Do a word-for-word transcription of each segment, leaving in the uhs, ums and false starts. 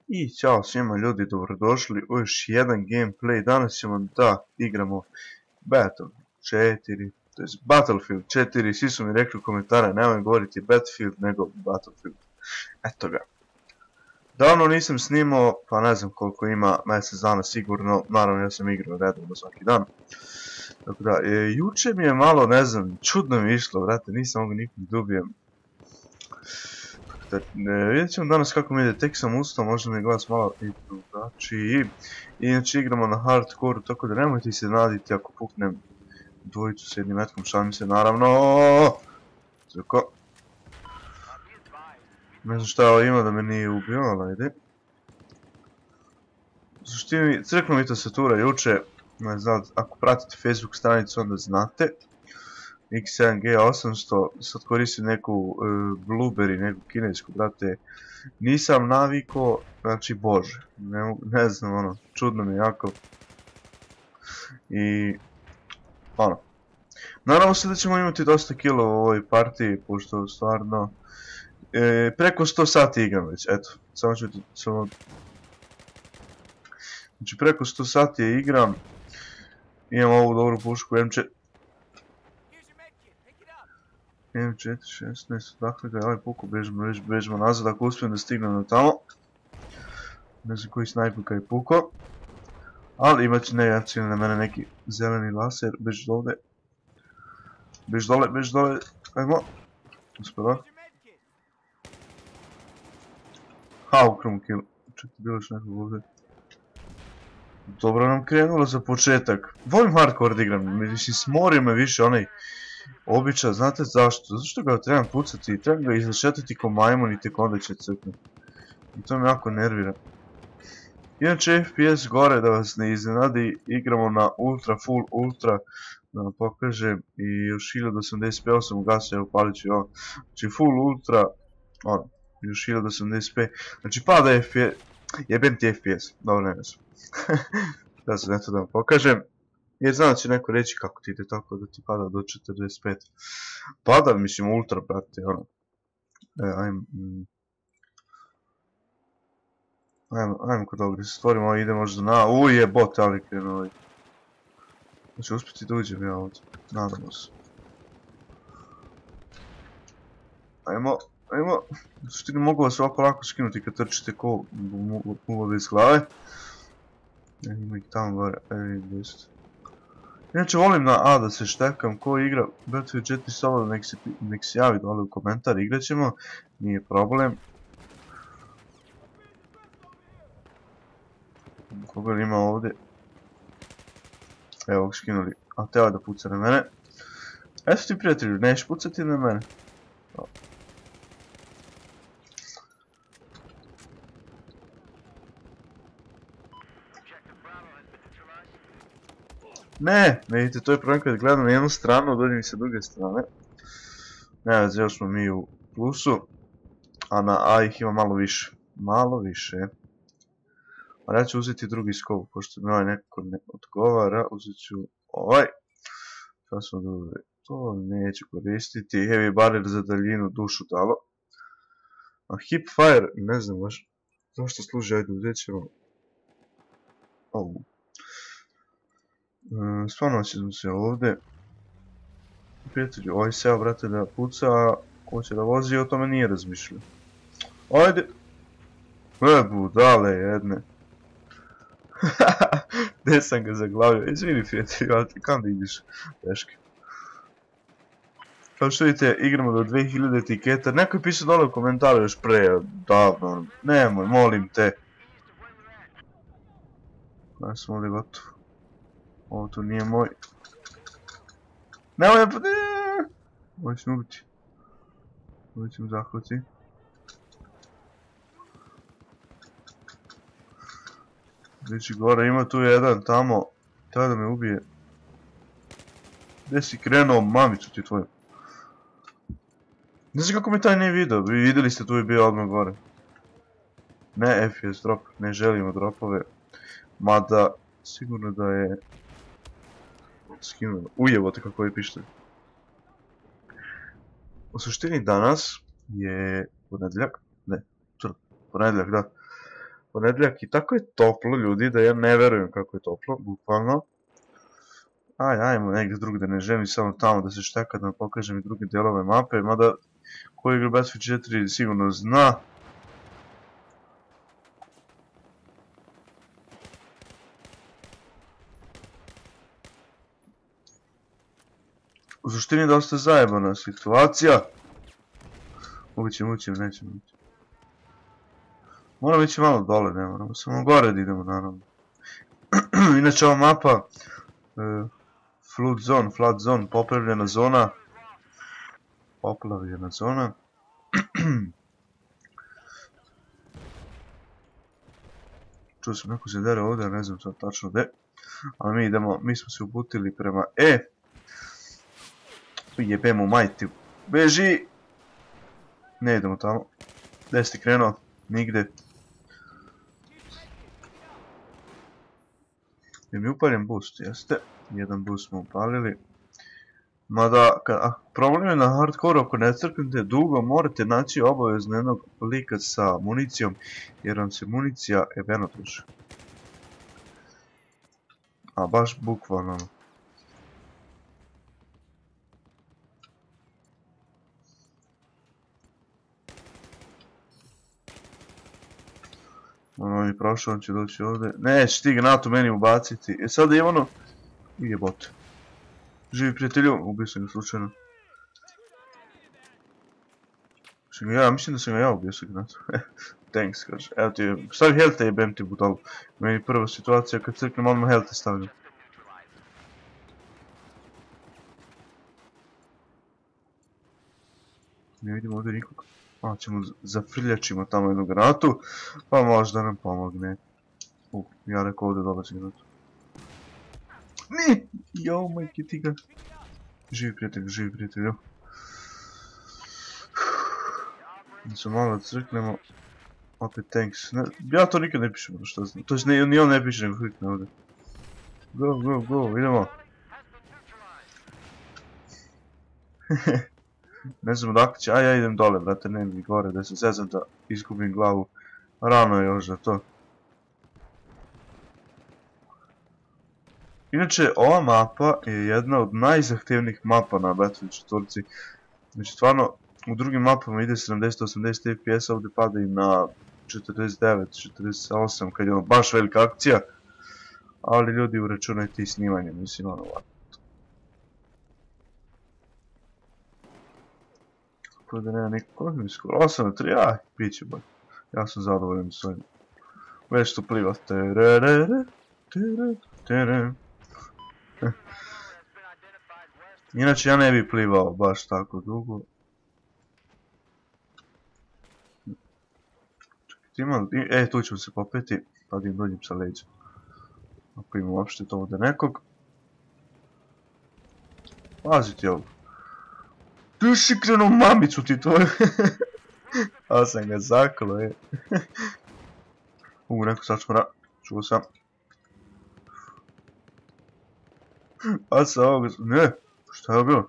I ćao svima ljudi, dobrodošli u još jedan gameplay. Danas ćemo da igramo Battlefield četiri, to je Battlefield četiri, svi su mi rekli u komentare nemoj govoriti Battlefield nego Battlefield. Eto ga. Davno nisam snimao, pa ne znam koliko ima, mjesec dana sigurno, naravno ja sam igrao redovno svaki dan. Tako da, e, juče mi je malo, ne znam, čudno mi išlo, vrate, nisam mogu nikog dobijem. E, vidjet ćemo danas kako mi ide, tek sam ustao, možda mi je glas malo i drugačiji. Inače igramo na hardcore, tako da nemojte se naditi ako puknem dvojicu s jednim metkom, šalim se naravno. Tako. Ne znam šta ovo ima da me nije ubio, ali ajde. Suštini, crknu mi tastatura juče, ne znam, ako pratite Facebook stranicu onda znate. X sedam G osamsto, sad koristim neku uh, Blueberry, neku kinesku, brate, nisam naviko, znači bože, ne, ne znam, ono, čudno mi jako. I, ono, naravno sad da ćemo imati dosta kilo u ovoj partiji, pošto stvarno, e, preko sto sati igram već, eto, samo ću ti, samo, znači preko sto sati je igram, imam ovu dobru pušku M četiri. M četiri šesnaest, dakle ga je ovaj puku, bežimo, bežimo nazad ako uspijem da stignem na tamo. Ne znam koji snajpika je puko. Ali imat će negacijno na mene neki zeleni laser, bež dole. Bež dole, bež dole, ajmo. Uspjela. Ha, ukrom kill. Čekaj, bilo još nekog ovdje. Dobro nam krenulo za početak. Volim hardcore da igram, mislim smorio me više onaj običan, znate zašto? Zato što ga trebam pucati i trebam ga izlašetati ko majmun i tek onda će crknuti. I to me jako nervira. Inače F P S gore da vas ne iznenadi, igramo na ultra, full ultra, da vam pokažem, i još hiljadu osamdeset pet sam ugasio, evo palit ću ovo. Znači full ultra, ono, još hiljadu osamdeset pet, znači pada F P S, jebem ti F P S, dobro ne znam. Da sam eto da vam pokažem. Jer znam da će neko reći kako ti ide tako da ti pada do četrdeset pet. Pada, mislim, ultra, brate, ono. E, ajmo... Mm. Ajmo, ajmo kod ovog, da se stvorimo, ovo ide možda na... Uj, je bot, ali krenu ovaj. Znači, uspjeti da uđem ja ovdje. Nadamo se. Ajmo, ajmo. U suštini mogu vas ovako lako skinuti kad trčite ko mulovi iz glave. E, ima ih tamo gore, e, vidim jest. Inače volim na A da se štekam, ko igra Battlefield četiri solo nek se, nek se javi dole u komentar, igrat ćemo, nije problem. Koga ima ovdje? Evo ovog skinuli, a teo da puca na mene. Eto ti prijatelju, neš pucati na mene? O. Ne, vidite, to je problem kad gledam na jednu stranu, dođe mi se druge strane. Ne veze, još smo mi u plusu, a na A ih ima malo više. Malo više. Ali ja ću uzeti drugi skop, pošto mi ovaj nekako ne odgovara, uzet ću ovaj. Šta smo dobili? To neću koristiti, heavy barrel za daljinu, dušu dalo. A hip fire, ne znam baš zašto služi, ajde uzet ćemo. Ovu. Stvarno ćemo se ovdje. Prijatelju, ovaj seo, brate, da puca, ko će da vozi, o tome nije razmišljao. Ajde! E, budale jedne. Gdje sam ga zaglavio? Izvini, prijatelju, ali ti kam da ideš? Teške. Kao što vidite, igramo do dve hiljade etiketa. Neko je pisao dole u komentaru još pre, davno. Nemoj, molim te. Ja sam ovdje gotov. Ovo tu nije moj. Nemoj, pa ne. Ovo ćemo ubiti. Ovo ćemo zahvati. Gdje gore, ima tu jedan tamo. Treba da me ubije. Gdje si krenuo, mamicu ti tvoju. Ne znam kako mi taj nije video, vi vidjeli ste tu je bio odmah gore. Ne F P S drop, ne želimo dropove. Mada, sigurno da je... Skinuo, ujebote kako je pištolj. U suštini danas je ponedjeljak, ne, ponedjeljak, da. ponedjeljak i tako je toplo, ljudi, da ja ne verujem kako je toplo, bukvalno. Aj, ajmo negdje drugdje, ne želim samo tamo da se šteka, da vam pokažem i druge dijelove mape, mada ko igra Battlefield četiri sigurno zna. U suštini dosta zajebana situacija. Uvićem, uvićem, nećem uvićem. Moramo ići malo dole, ne moramo, samo gore da idemo naravno. Inače ova mapa, e, flood zone, flood zone, popravljena zona. Poplavljena zona. Čuo sam neko se dere ovdje, ne znam sad tačno gdje. Ali mi idemo, mi smo se uputili prema E. Jebemo majti. Beži! Ne idemo tamo. Gdje si ti krenuo? Nigde. Je mi upaljen boost, jeste. Jedan boost smo upalili. Mada, problem je na hardcore, ako ne crknete dugo, morate naći obavezno jednog lika sa municijom, jer vam se municija ebeno troši. A baš bukvalno. Ono on je prošao, on će doći ovdje. Neće ti granatu meni ubaciti. E sada je ono... Jebote. Živi prijatelju, ubio sam ga slučajno. Ja mislim da sam ga ja ubio sa granatu. Thanks, kaže. Evo ti je... Stavi helte jebem ti butalu. Meni prva situacija kad crknem odmah helte stavljam. Ne vidimo ovdje nikog. A ćemo zafrljačimo tamo jednu granatu, pa možda nam pomogne. U, ja rekao ovdje dobar si granatu. Ni! Jao, majke ti ga. Živi prijatelj, živi prijatelj. Da se malo crknemo. Opet tanks. Ne, ja to nikad ne pišem, što znam. To je ni on ne piše, nego klikne ovdje. Go, go, go, idemo. Ne znam odakle će, a ja idem dole, brate, ne mi gore, da se zezam da izgubim glavu. Rano je još za to. Inače, ova mapa je jedna od najzahtevnijih mapa na Battlefield četiri. Znači, stvarno, u drugim mapama ide sedamdeset do osamdeset F P S, ovdje pada i na četrdeset devet do četrdeset osam, kad je ono baš velika akcija. Ali ljudi uračunajte i snimanje, mislim, ono ovako. Tako da nema nekog kozmijskog, osam na tri, aj, bit će bolj. Ja sam zadovoljan s ovim. Već to pliva. Inače ja ne bi plivao baš tako dugo. Čekajte, ima... E, tu ćemo se popeti, pa da im dođem sa leđa. Ako ima uopšte to ovdje nekog. Pazi ti ovo. Tu si krenuo mamicu ti tvoju. A sam ga zakolo, je. U, neko sačmora. Čuo sam. A sa ovoga... Ne! Šta je bilo?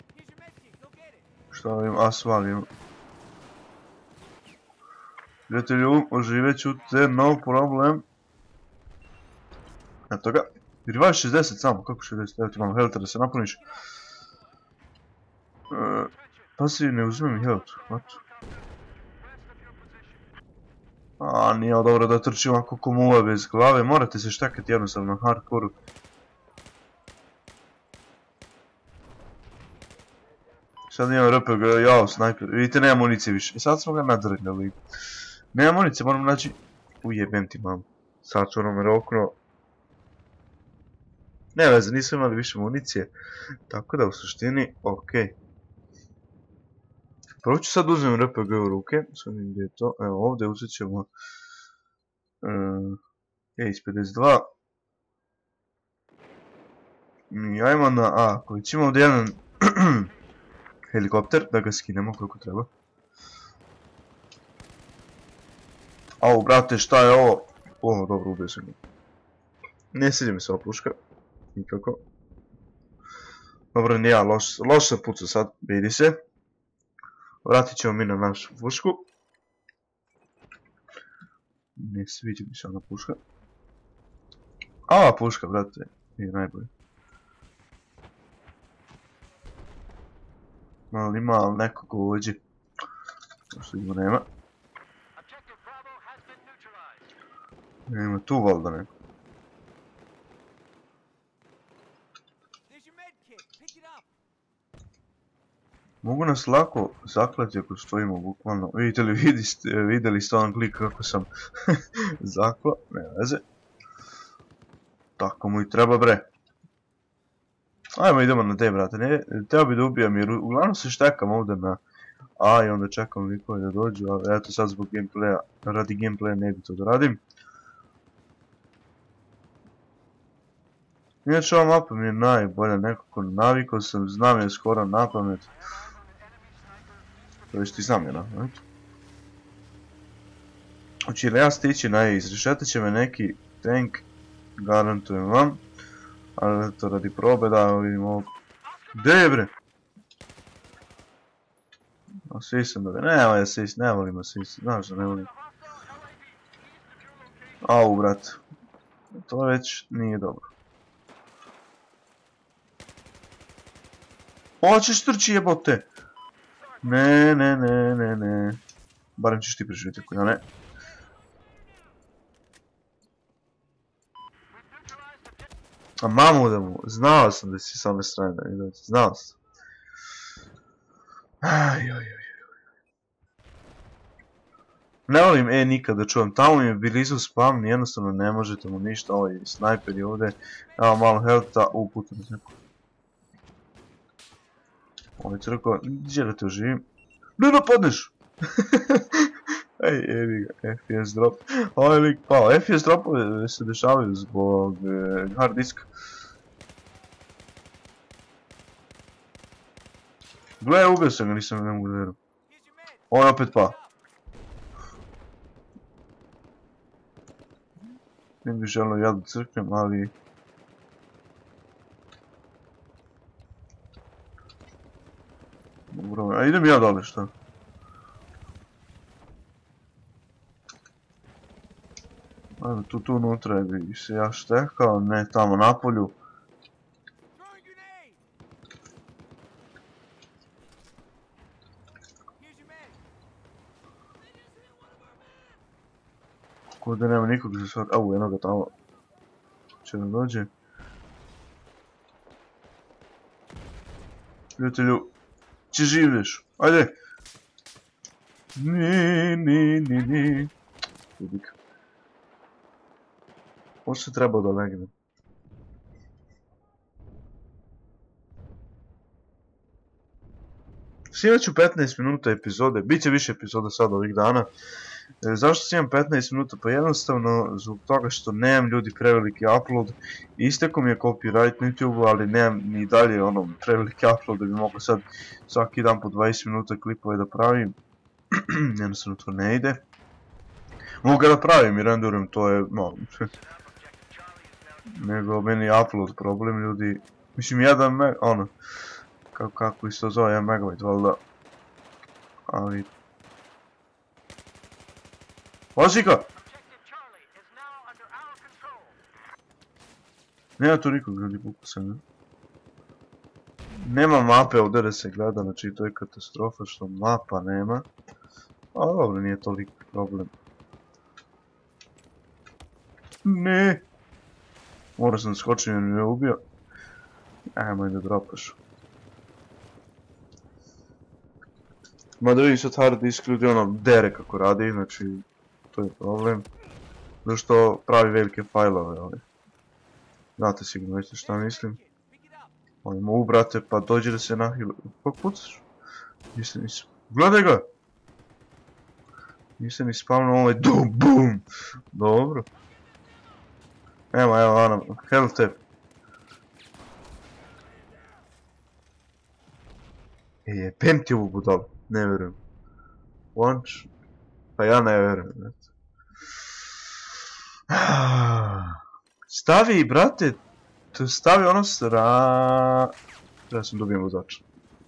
Šta ovim asvalijom? Prijatelju, oživet ću te, no problem. Eto ga. Revive šezdeset samo, kako šezdeset? Evo ti imam health da se napuniš. Pa si ne uzme mi health, what? A, nije dobro da trči ovako ko mula bez glave, morate se štakati jednostavno na hardcore-u. Sad imam R P G, jao, snajper, vidite nema municije više, i sad smo ga nadrljali. Nema municije, moram naći... Ujebem ti mam, sad ću ono okno. Ne veze, nismo imali više municije, tako da u suštini, okej. Prvo ću sad uzmem R P G u ruke, sad vidim gdje je to, evo ovdje uzet ćemo Ace pedeset dva. I ajmo na A, koji ćemo ovdje jedan helikopter, da ga skinemo koliko treba. Au, brate, šta je ovo? O, dobro, ubio sam ga. Ne sviđa mi se ova puška, nikako. Dobro, nije, loš, loš se puca sad, vidi se. Vratit ćemo mi na našu pušku. Ne sviđa mi se ona puška. A ova puška, brate, je najbolje. Ali ima ali nekog ovdje. Što ima nema. Nema tu valjda neko. Mogu nas lako zaklati ako stojimo bukvalno. Vidite li, vidjeli ste onaj klik kako sam zakla, ne veze. Tako mu i treba bre. Ajmo idemo na te brate, ne, teo bi da ubijam jer uglavnom se štekam ovdje na A i onda čekam likove da dođu, ali eto sad zbog gameplaya, radi gameplaya ne bi to da radim. Inače ova mapa mi je najbolja, nekako navikao sam, znam je skoro na pamet. To jest i znam je na pamet. Hoće li ja stići na E, izrešetat će me neki tank, garantujem vam. Ali to radi probe da vidimo ovog. Gdje je bre? Asist da ga, nema je asist, ne volim asist, znaš da ne volim. Au brat, to već nije dobro. Hoćeš trči jebote! Ne, ne, ne, ne, ne. Barem ćeš ti preživjeti ako ja ne. A mamu da mu, znao sam da si s ove strane da mi dođe, znao sam. Ajojojoj. Ne volim E nikad da čuvam, tamo mi je blizu spam, jednostavno ne možete mu ništa, ovaj snajper je ovdje. Evo malo healtha, uputam se neko. Ovaj crko, gdje da te oživim? Ne napadneš! Ej, evi ga, F P S drop. Ovaj lik pao, F P S dropove se dešavaju zbog e, hard diska. Gle, ubio sam ga, nisam ne mogu da vjerujem. Ovo je opet pao. Ne bih želio ja da crknem, ali... Dobro, a idem ja dole, šta? Ajde, tu, tu unutra bi se ja štekao, ne tamo na polju. Kako da nema nikog za sad, au, jednoga tamo. Će da dođe. Prijatelju, če življeš, ajde! Ni, ni, ni, ni. Ljubik. Ovo se trebao da legnem. Snimat ću petnaest minuta epizode, bit će više epizoda sad ovih dana. E, zašto snimam petnaest minuta? Pa jednostavno zbog toga što nemam ljudi preveliki upload. Isteko mi je copyright na YouTube, ali nemam ni dalje ono preveliki upload da bi mogo sad svaki dan po dvadeset minuta klipove da pravim. Jednostavno to ne ide. Mogu ga da pravim i renderujem, to je no, nego meni je upload problem ljudi. Mislim jedan meg, ono, kako, kako isto zove, jedan megabajt valjda. Ali... Pazi ga! Nema tu nikog ljudi, buku sam, ne? Nema mape ovdje da se gleda, znači to je katastrofa što mapa nema. A dobro, nije toliko problem. Ne! Morao sam skočiti jer mi je ubio. Ajmo da dropaš. Mada vidim sad hard disk ljudi ono dere kako radi, znači to je problem. Zato što pravi velike fajlove, ali... Znate sigurno već šta mislim. Možemo ubrate pa dođe da se nahila. Kako pucaš? Nisam, nisam. Gledaj ga! Nisam ni spavno ovaj dum bum! Dobro. Evo, evo, ono, health tap. E, jebem ti ovu budalu, ne vjerujem. Launch? Pa ja ne vjerujem, eto. Stavi, brate, stavi ono sra... Treba sam dobijem vozača.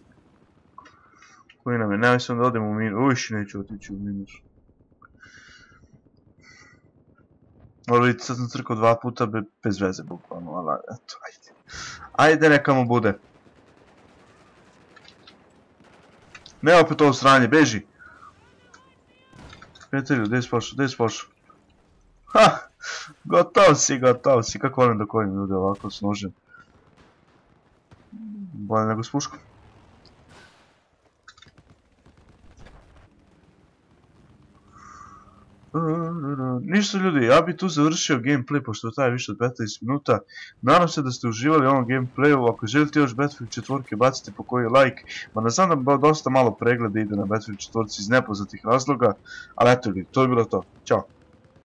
Koji nam je, nemoj sam da odem u minus, uviš neću otići u minus. Moram vidjeti, sad sam crkao dva puta be, bez veze, bukvalno, ali eto, ajde. Ajde, neka mu bude. Ne opet ovo sranje, beži! Prijatelju, gdje si pošao, gdje si pošao? Ha! Gotov si, gotov si, kako volim da kojim ljude ovako s nožem. Bolje nego s puškom. Ništa ljudi, ja bi tu završio gameplay pošto traje više od petnaest minuta. Nadam se da ste uživali u ovom gameplayu. Ako želite još Battlefield četiri bacite po koji like. Ma ne znam da dosta malo pregleda ide na Battlefield četiri iz nepoznatih razloga. Ali eto ljudi, to je bilo to. Ćao.